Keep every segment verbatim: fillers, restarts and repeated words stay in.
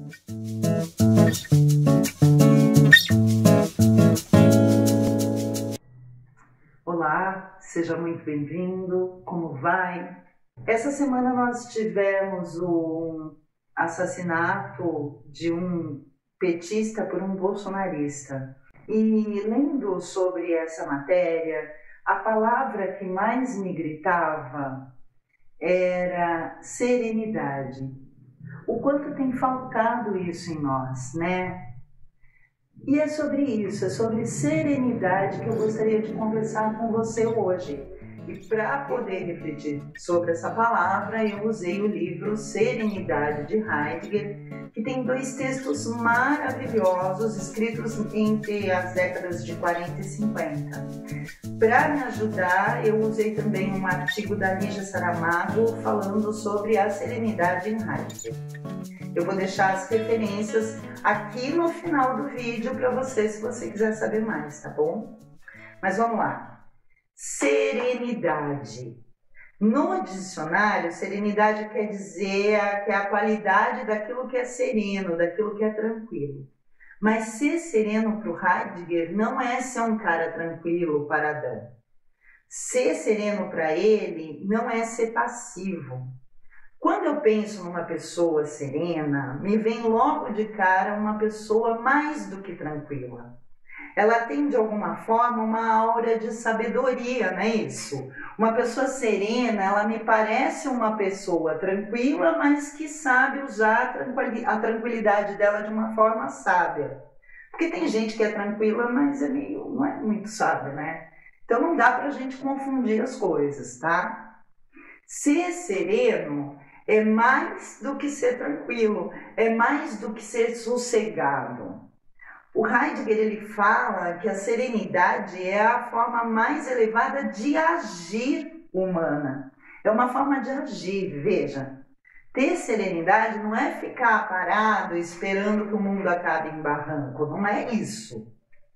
Olá, seja muito bem-vindo, como vai? Essa semana nós tivemos o assassinato de um petista por um bolsonarista. E lendo sobre essa matéria, a palavra que mais me gritava era serenidade. O quanto tem faltado isso em nós, né? E é sobre isso, é sobre serenidade que eu gostaria de conversar com você hoje. E para poder refletir sobre essa palavra, eu usei o livro Serenidade de Heidegger, que tem dois textos maravilhosos escritos entre as décadas de quarenta e cinquenta. Para me ajudar, eu usei também um artigo da Lígia Saramago falando sobre a serenidade em Heidegger. Eu vou deixar as referências aqui no final do vídeo para você, se você quiser saber mais, tá bom? Mas vamos lá. Serenidade. No dicionário, serenidade quer dizer que é a qualidade daquilo que é sereno, daquilo que é tranquilo. Mas ser sereno para o Heidegger não é ser um cara tranquilo, paradão. Ser sereno para ele não é ser passivo. Quando eu penso numa pessoa serena, me vem logo de cara uma pessoa mais do que tranquila. Ela tem, de alguma forma, uma aura de sabedoria, não é isso? Uma pessoa serena, ela me parece uma pessoa tranquila, mas que sabe usar a tranquilidade dela de uma forma sábia. Porque tem gente que é tranquila, mas é meio, não é muito sábia, né? Então não dá pra gente confundir as coisas, tá? Ser sereno é mais do que ser tranquilo, é mais do que ser sossegado. O Heidegger ele fala que a serenidade é a forma mais elevada de agir humana. É uma forma de agir, veja. Ter serenidade não é ficar parado esperando que o mundo acabe em barranco, não é isso.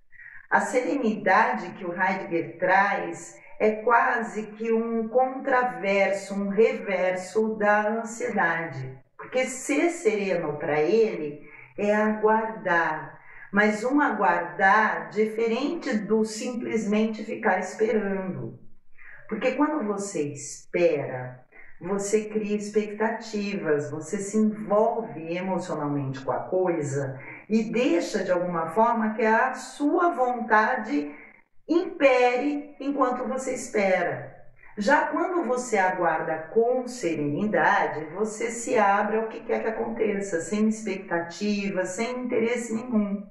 A serenidade que o Heidegger traz é quase que um contraverso, um reverso da ansiedade. Porque ser sereno para ele é aguardar, mas um aguardar diferente do simplesmente ficar esperando. Porque quando você espera, você cria expectativas, você se envolve emocionalmente com a coisa e deixa de alguma forma que a sua vontade impere enquanto você espera. Já quando você aguarda com serenidade, você se abre ao que quer que aconteça, sem expectativa, sem interesse nenhum.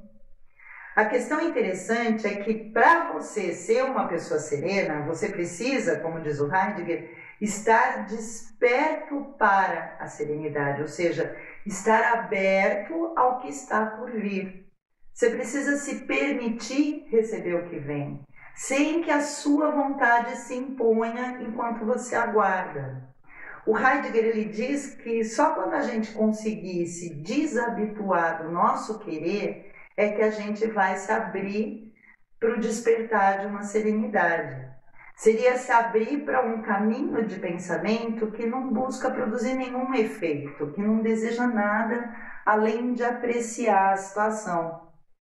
A questão interessante é que para você ser uma pessoa serena, você precisa, como diz o Heidegger, estar desperto para a serenidade, ou seja, estar aberto ao que está por vir. Você precisa se permitir receber o que vem, sem que a sua vontade se imponha enquanto você aguarda. O Heidegger ele diz que só quando a gente conseguir se desabituar do nosso querer é que a gente vai se abrir para o despertar de uma serenidade. Seria se abrir para um caminho de pensamento que não busca produzir nenhum efeito, que não deseja nada além de apreciar a situação.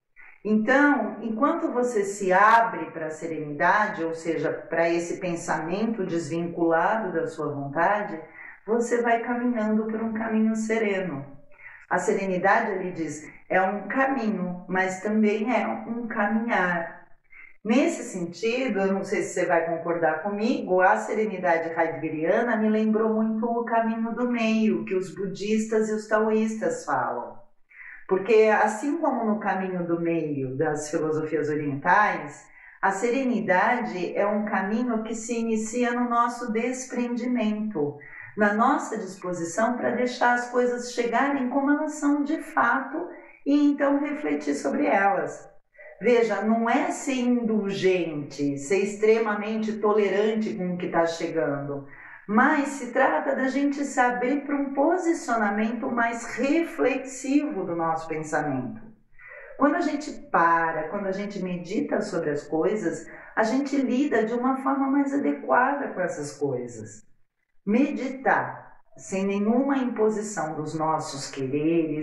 Então, enquanto você se abre para a serenidade, ou seja, para esse pensamento desvinculado da sua vontade, você vai caminhando por um caminho sereno. A serenidade, ele diz, é um caminho, mas também é um caminhar. Nesse sentido, eu não sei se você vai concordar comigo, a serenidade heideggeriana me lembrou muito o caminho do meio, que os budistas e os taoístas falam. Porque assim como no caminho do meio das filosofias orientais, a serenidade é um caminho que se inicia no nosso desprendimento, na nossa disposição para deixar as coisas chegarem como elas são de fato e então refletir sobre elas. Veja, não é ser indulgente, ser extremamente tolerante com o que está chegando, mas se trata da gente se abrir para um posicionamento mais reflexivo do nosso pensamento. Quando a gente para, quando a gente medita sobre as coisas, a gente lida de uma forma mais adequada com essas coisas. Meditar sem nenhuma imposição dos nossos quereres,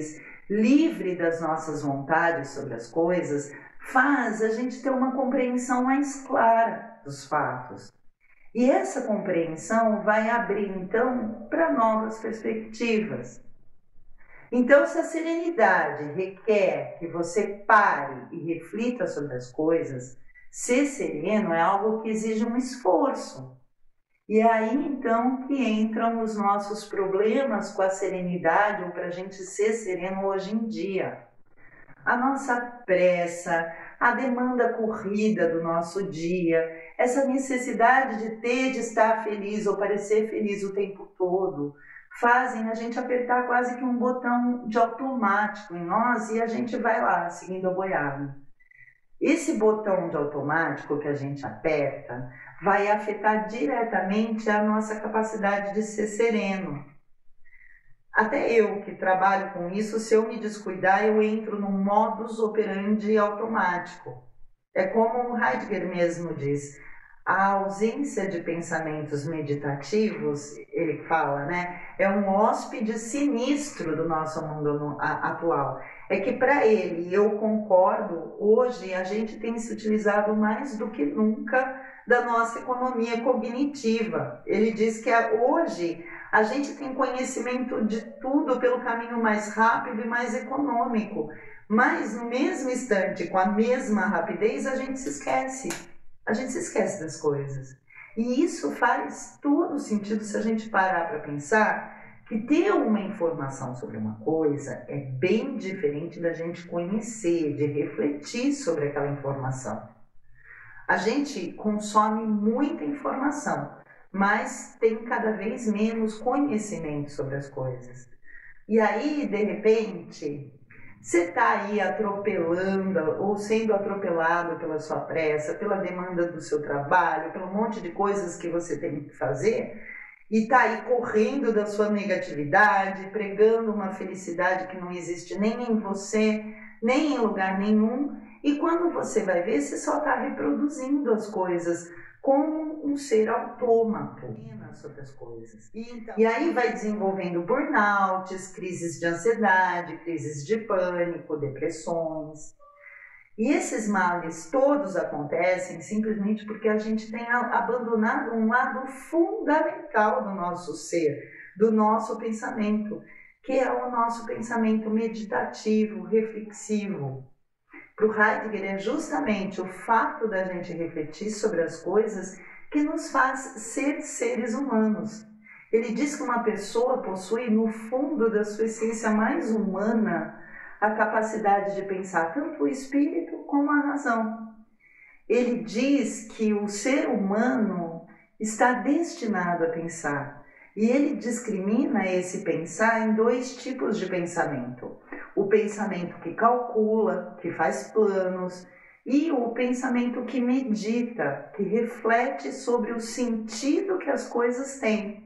livre das nossas vontades sobre as coisas, faz a gente ter uma compreensão mais clara dos fatos. E essa compreensão vai abrir, então, para novas perspectivas. Então, se a serenidade requer que você pare e reflita sobre as coisas, ser sereno é algo que exige um esforço. E é aí, então, que entram os nossos problemas com a serenidade, ou para a gente ser sereno hoje em dia. A nossa pressa, a demanda corrida do nosso dia, essa necessidade de ter, de estar feliz ou parecer feliz o tempo todo, fazem a gente apertar quase que um botão de automático em nós e a gente vai lá, seguindo a boiada. Esse botão de automático que a gente aperta vai afetar diretamente a nossa capacidade de ser sereno. Até eu que trabalho com isso, se eu me descuidar, eu entro num modus operandi automático. É como o Heidegger mesmo diz, a ausência de pensamentos meditativos, ele fala, né, é um hóspede sinistro do nosso mundo atual. É que para ele, eu concordo, hoje a gente tem se utilizado mais do que nunca da nossa economia cognitiva. Ele diz que hoje a gente tem conhecimento de tudo pelo caminho mais rápido e mais econômico, mas no mesmo instante, com a mesma rapidez, a gente se esquece. A gente se esquece das coisas. E isso faz todo sentido se a gente parar para pensar que ter uma informação sobre uma coisa é bem diferente da gente conhecer, de refletir sobre aquela informação. A gente consome muita informação, mas tem cada vez menos conhecimento sobre as coisas. E aí, de repente, você está aí atropelando ou sendo atropelado pela sua pressa, pela demanda do seu trabalho, pelo monte de coisas que você tem que fazer, e está aí correndo da sua negatividade, pregando uma felicidade que não existe nem em você, nem em lugar nenhum, e quando você vai ver, você só está reproduzindo as coisas como um ser autômato sobre as coisas. E, então, e aí vai desenvolvendo burnouts, crises de ansiedade, crises de pânico, depressões. E esses males todos acontecem simplesmente porque a gente tem abandonado um lado fundamental do nosso ser, do nosso pensamento, que é o nosso pensamento meditativo, reflexivo. Para o Heidegger é justamente o fato da gente refletir sobre as coisas que nos faz ser seres humanos. Ele diz que uma pessoa possui no fundo da sua essência mais humana a capacidade de pensar tanto o espírito como a razão. Ele diz que o ser humano está destinado a pensar. E ele discrimina esse pensar em dois tipos de pensamento. O pensamento que calcula, que faz planos, e o pensamento que medita, que reflete sobre o sentido que as coisas têm.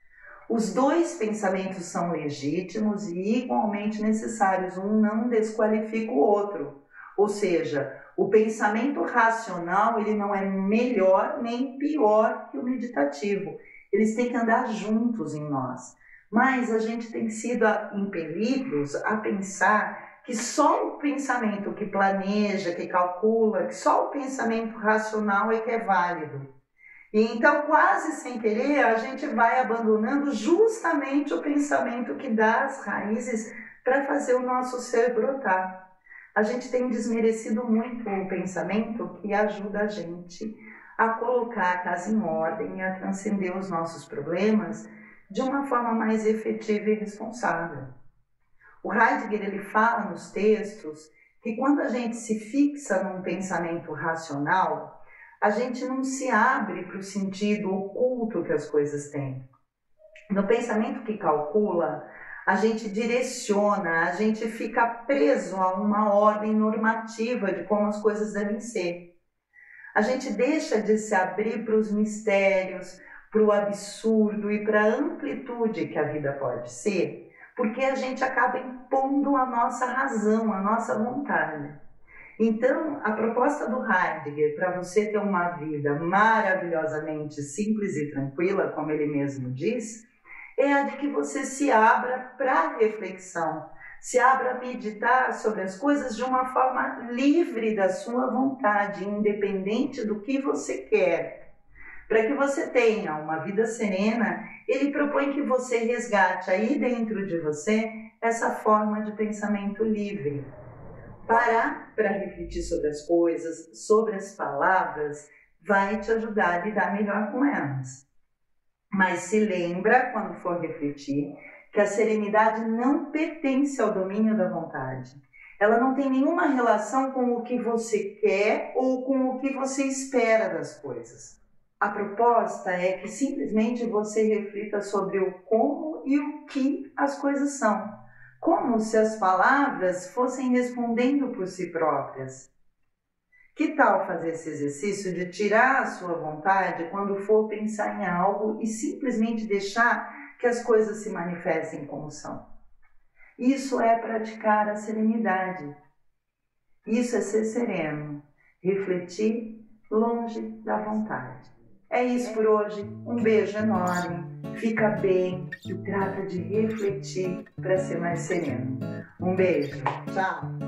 Os dois pensamentos são legítimos e igualmente necessários, um não desqualifica o outro. Ou seja, o pensamento racional ele não é melhor nem pior que o meditativo. Eles têm que andar juntos em nós. Mas a gente tem sido impelidos a pensar que só o pensamento que planeja, que calcula, que só o pensamento racional é que é válido. E então, quase sem querer, a gente vai abandonando justamente o pensamento que dá as raízes para fazer o nosso ser brotar. A gente tem desmerecido muito o pensamento que ajuda a gente a colocar a casa em ordem e a transcender os nossos problemas de uma forma mais efetiva e responsável. O Heidegger ele fala nos textos que quando a gente se fixa num pensamento racional, a gente não se abre para o sentido oculto que as coisas têm. No pensamento que calcula, a gente direciona, a gente fica preso a uma ordem normativa de como as coisas devem ser. A gente deixa de se abrir para os mistérios, para o absurdo e para a amplitude que a vida pode ser, porque a gente acaba impondo a nossa razão, a nossa vontade. Então, a proposta do Heidegger para você ter uma vida maravilhosamente simples e tranquila, como ele mesmo diz, é a de que você se abra para a reflexão, Se abra a meditar sobre as coisas de uma forma livre da sua vontade, independente do que você quer. Para que você tenha uma vida serena, ele propõe que você resgate aí dentro de você essa forma de pensamento livre. Parar para refletir sobre as coisas, sobre as palavras, vai te ajudar a lidar melhor com elas. Mas se lembra, quando for refletir, que a serenidade não pertence ao domínio da vontade. Ela não tem nenhuma relação com o que você quer ou com o que você espera das coisas. A proposta é que simplesmente você reflita sobre o como e o que as coisas são, como se as palavras fossem respondendo por si próprias. Que tal fazer esse exercício de tirar a sua vontade quando for pensar em algo e simplesmente deixar que as coisas se manifestem como são? Isso é praticar a serenidade. Isso é ser sereno, refletir longe da vontade. É isso por hoje. Um beijo enorme. Fica bem e trata de refletir para ser mais sereno. Um beijo. Tchau.